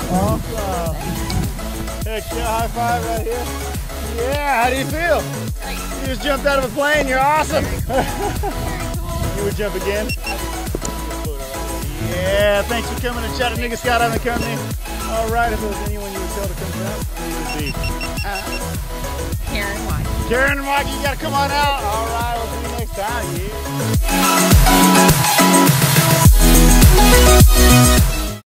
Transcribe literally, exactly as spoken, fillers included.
Awesome. Heck yeah, high five right here. Yeah, how do you feel? You just jumped out of a plane, you're awesome. You would jump again? Yeah, thanks for coming to Chattanooga Skydiving Company. All right, if there was anyone you would tell to come out, who would be? Uh, Karen White. Karen White, you gotta come on out. All right, we'll see you next time. Yeah.